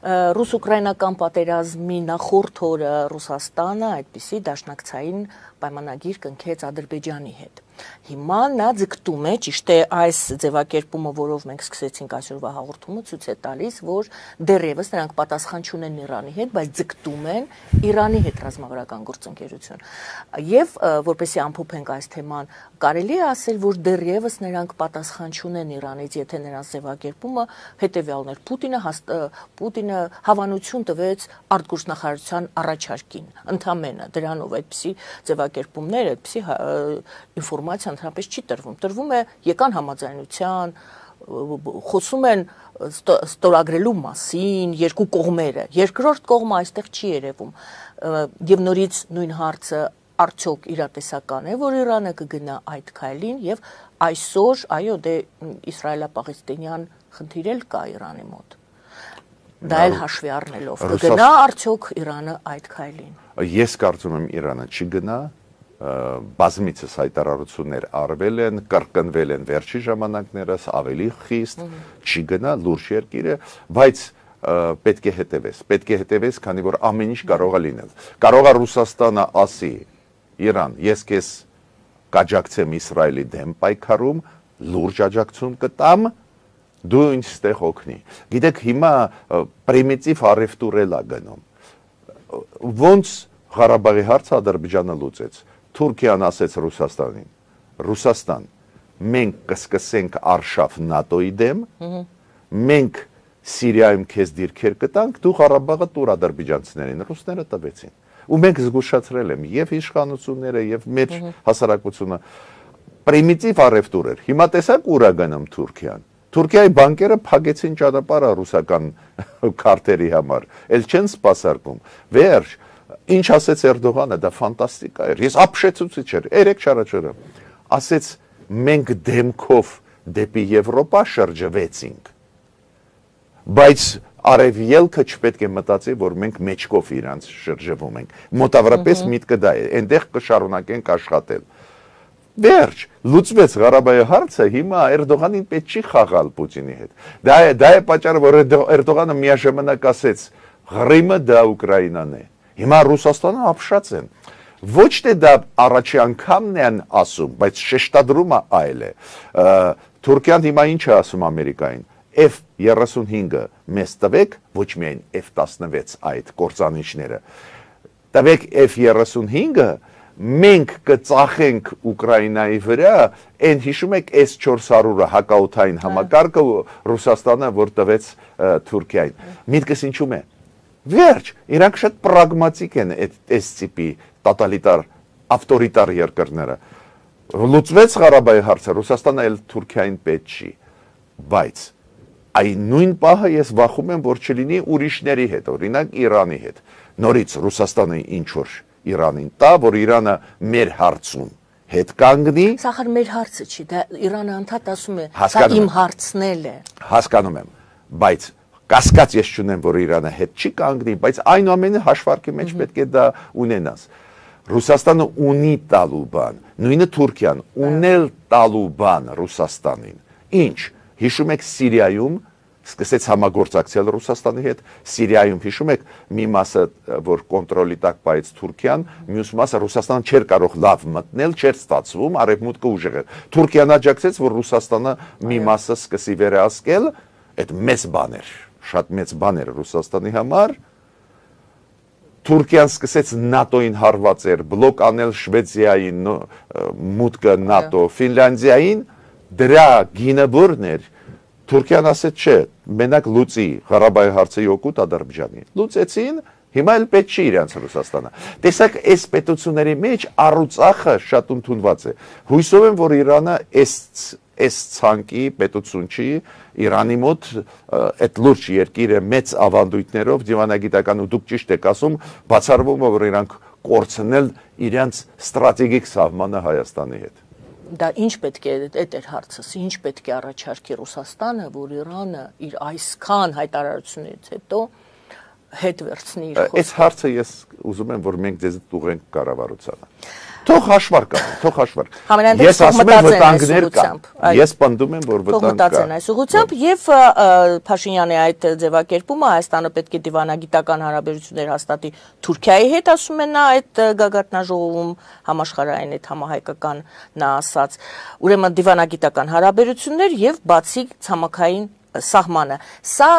Ռուս-ուկրաինական պատերազմի նախորդ օրը Ռուսաստանը այդպիսի դաշնակցային պայմանագիր կնքեց Ադրբեջանի հետ։ Հիմա նա ձգտում է, ճիշտ է, այս ձևակերպումը, որով մենք սկսեցինք այսօրվա հաղորդումը, ցույց է տալիս, որ դեռևս նրանք պատասխան չունեն Իրանի հետ, բայց ձգտում են Իրանի հետ ռազմավարական գործընկերություն։ Եվ որպեսզի ամփոփենք այս թեման, կարելի է ասել, որ դեռևս նրանք պատասխան չունեն Իրանից, եթե նրանց ձևակերպումը հետևյալն էր։ Պուտինը հավանություն տվեց արտգործնախարարության առաջարկին, ընդամենը դրանով այդպիսի ձևակերպումներ, այդպիսի ինֆորմացիա ընդհանրապես չի տրվում։ Տրվում է եկան համաձայնության, խոսում են ստորագրելու մասին երկու կողմերը, երկրորդ կողմը այստեղ չի երևում։ Եվ նորից նույն հարցը արդյոք իրատեսական է, որ Իրանը կգնա այդ քայլին, եւ այսօր, այո, դե իսրայելա-պաղեստինյան խնդիր էլ կա Իրանի մոտ։ Դա էլ հաշվի առնելով կգնա արդյոք Իրանը այդ քայլին։ Ես կարծում եմ Իրանը չի գնա, բազմիցս հայտարարություններ արվել են, կրկնվել են վերջի ժամանակներս, ավելի խիստ, չի գնա լուրջ երկիր է, բայց պետք է հետևես, քանի որ ամեն ինչ կարող է լինել։ Կարող է Ռուսաստանը ասի, Իրան, ես քեզ կաջակցեմ Իսրայելի դեմ պայքարում, լուրջ աջակցություն կտամ, դու ինձ ստեղ օգնի։ Գիտեք, հիմա պրիմիտիվ առևտուր էլ է գնում։ Ոնց Ղարաբաղի հարցը Ադրբեջանը լուծեց։ Թուրքիան ասեց Ռուսաստանին, Ռուսաստան, մենք կսկսենք արշավ ՆԱՏՕ-ի դեմ, մենք Սիրիայում քեզ դիրքեր կտանք, դու Ղարաբաղը տուր ադրբեջանցիներին, ռուսները տվեցին։ Ու մենք զգուշացրել եմ եւ իշխանությունները եւ մեր հասարակությունը պրիմիտիվ առևտուր էր։ Հիմա տեսակ ուր է գնում Թուրքիան։ Թուրքիայի բանկերը փակեցին ճանապարհը ռուսական քարտերի համար, ել չեն սպասարկում։ Վերջ Ինչ ասեց Էրդողանը, դա ֆանտաստիկա էր։ Ես ապշեցուցիչ էր, 3 չարաչարը։ Ասեց մենք դեմքով դեպի Եվրոպա շրջվեցինք։ Բայց արևելքը չպետք է մտածի, որ մենք մեջքով իրանց շրջվում ենք։ Մոտավորապես միտքը դա է, այնտեղ կշարունակենք աշխատել։ Վերջ, լուծվեց Ղարաբաղի հարցը, հիմա Էրդողանին պետք չի խաղալ Պուտինի հետ։ Դա է պատճառը, որ Էրդողանը միաժամանակ ասեց, Ղրիմը դա Ուկրաինան է։ Հիմա Ռուսաստանը ապշած են։ Ոչ թե դա առաջի անգամն են ասում, բայց շեշտադրումը այլ է։ Թուրքիան հիմա ինչ է ասում Ամերիկային։ F-35-ը մեզ տվեք, ոչ միայն F-16 այդ կործանիչները։ Տվեք F-35-ը, մենք կծախենք Ուկրաինայի վրա, այն հիշում եք S-400-ը հակաօդային համակարգը Ռուսաստանը, որ տվեց Թուրքիային։ Միտքս ինչու՞մ է։ Վերջ, իրանք շատ պրագմատիկ են այս տիպի տոտալիտար, ավտորիտար երկրները։ Լուծվեց Ղարաբաղի հարցը, Ռուսաստանը էլ Թուրքիային պետք չի, բայց այն նույն պահը ես վախում եմ, որ չլինի ուրիշների հետ, օրինակ Իրանի հետ։ Նորից Ռուսաստանը ինչ որ Իրանին տա, որ Իրանը մեր հարցում հետ կանգնի։ Սա մեր հարցը չի, դա Իրանը անդադ ասում է, սա իմ հարցն է։ Հասկանում եմ, բայց կասկած ես չունեմ, որ Իրանը հետ չի կանգնի, բայց այնուամենը հաշվարկի մեջ պետք է դա ունենաս։ Ռուսաստանը ունի տալու բան, նույնը Թուրքիան ունել տալու բան Ռուսաստանին։ Ինչ, հիշում եք Սիրիայում սկսեց համագործակցել Ռուսաստանի հետ, Սիրիայում հիշում եք մի մասը, որ կոնտրոլի տակ պայեց Թուրքիան, մյուս մասը Ռուսաստանը չէր կարող լավ մտնել, չէր ստացվում, արևմուտքը ուժեղ էր։ Թուրքիան աջակցեց, որ Ռուսաստանը մի մասը սկսի վերահսկել, այդ մեծ բան էր, շատ մեծ բան էր Ռուսաստանի համար։ Թուրքիան սկսեց ՆԱՏՕ-ին հարված էր, բլոկ անել Շվեդիային, մուտքը ՆԱՏՕ, Ֆինլանդիային, դրա գինը որն էր։ Թուրքիան ասեց չէ, մենակ լուծի Ղարաբաղի հարցը օգուտ Ադրբեջանի։ Լուծեցին, հիմա էլ պետք չի իրանց Ռուսաստանը։ Տեսակ, այս պետությունների մեջ առուծախը շատ ընդունված է։ Հույսով եմ, որ Իրանը այս ցանկի պետություն չի, Իրանի մոտ այդ լուրջ երկիր է մեծ ավանդույթներով, դիվանագիտական ու դուք ճիշտ եք ասում, բացառվում է, որ իրանք կորցնել իրենց ստրատեգիկ սահմանը Հայաստանի հետ։ Դա ինչ պետք է, այդ էր հարցս, ինչ պետք է առաջարկի Ռուսաստանը, որ Իրանը իր այսքան հայտարարությունից հետո հետ վերցնի իր խոսքը։ Այս հարցը ես ուզում եմ, որ մենք ձեզ տուղենք կառավարությանը։ Թող հաշվար կա, թող հաշվար։ Ես ասում եմ վտանգներ կան։ Ես պնդում եմ, որ վտանգ կա։ Թող մտածեն այս ուղղությամբ եւ Փաշինյանի այդ ձևակերպումը Հայաստանը պետք է դիվանագիտական հարաբերություններ հաստատի Թուրքիայի հետ, ասում է նա այդ գագաթնաժողովում համաշխարհային այդ համահայկական նա ասաց։ Ուրեմն դիվանագիտական հարաբերություններ եւ բացի ցամաքային սահմանը։ Սա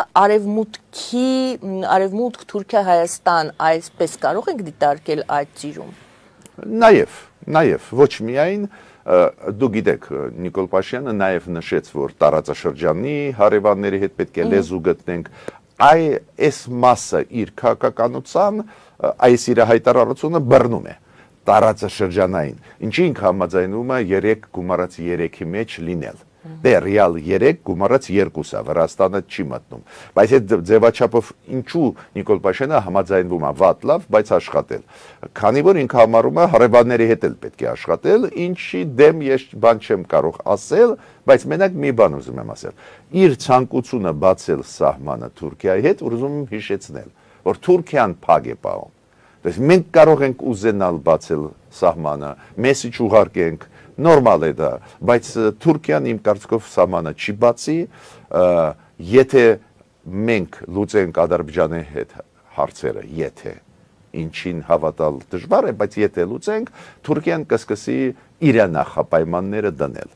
արևմուտք Թուրքիա Հայաստան այսպես կարող ենք դիտարկել այդ ծիրում։ Նաև ոչ միայն դու գիտեք Նիկոլ Փաշինյանը նաև նշեց, որ տարածաշրջանի հարևանների հետ պետք է լեզու գտնենք, այս մասը իր քաղաքականության այս իր հայտարարությունը բռնում է տարածաշրջանային, ինչի ինքը համաձայնվում է 3 գումարած 3-ի մեջ լինել։ Դե ռեալ 3 գումարած 2-ը Վրաստանը չի մտնում։ Բայց այդ ձևաչափով ինչու Նիկոլ Փաշինյանը համաձայնվում է վատ լավ, բայց աշխատել։ Քանի որ ինքը համարում է հարևանների հետ էլ պետք է աշխատել, ինչի դեմ ես բան չեմ կարող ասել, բայց մենակ մի բան ուզում եմ ասել։ Իր ցանկությունը բացել սահմանը Թուրքիայի հետ ուզում եմ հիշեցնել, որ Թուրքիան փակ է պահում։ Դες մենք կարող ենք ուզենալ բացել սահմանը, մեսիջ ուղարկենք, նորմալ է դա, բայց Թուրքիան իմ կարծիքով սահմանը չի բացի, եթե մենք լուծենք Ադրբեջանի հետ հարցերը, եթե ինչին հավատալ դժվար է, բայց եթե լուծենք, Թուրքիան կսկսի իր նախապայմանները դնել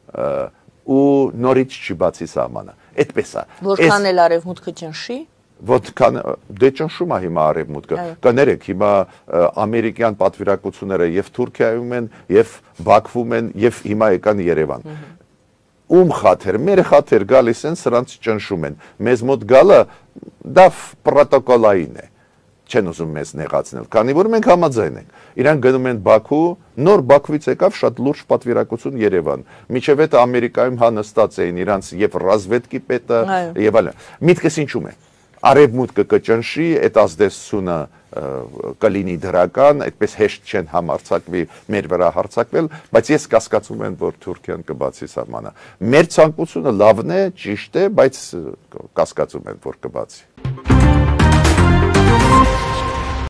ու նորից չի բացի սահմանը։ Այդպես է։ Որքան էլ արևմուտքը ճնշի Որքան դե ճնշում է հիմա արևմուտքը։ Կներեք, հիմա ամերիկյան պատվիրակությունները եւ Թուրքիայում են, եւ Բաքվում են, եւ հիմա եկան Երևան։ Ում խաթեր, մեր խաթեր գալիս են, սրանց ճնշում են։ Մեզ մոտ գալը դա պրոտոկոլային է։ Չեն ուզում մեզ նեղացնել, քանի որ մենք համաձայն ենք։ Իրանք գնում են Բաքու, նոր Բաքվից եկավ շատ լուրջ պատվիրակություն Երևան։ Միջև այդ Ամերիկայում նստած էին իրանց եւ ռազմետկի պետը եւ այլն։ Միտքս ինչու՞մ է։ Արևմուտքը կճնշի, այդ ազդեցությունը կլինի դրական, այդպես հեշտ չեն համարձակվի մեր վրա հարձակվել, բայց ես կասկածում եմ, որ Թուրքիան կբացի սահմանը։ Մեր ցանկությունը լավն է, ճիշտ է, բայց կասկածում եմ, որ կբացի։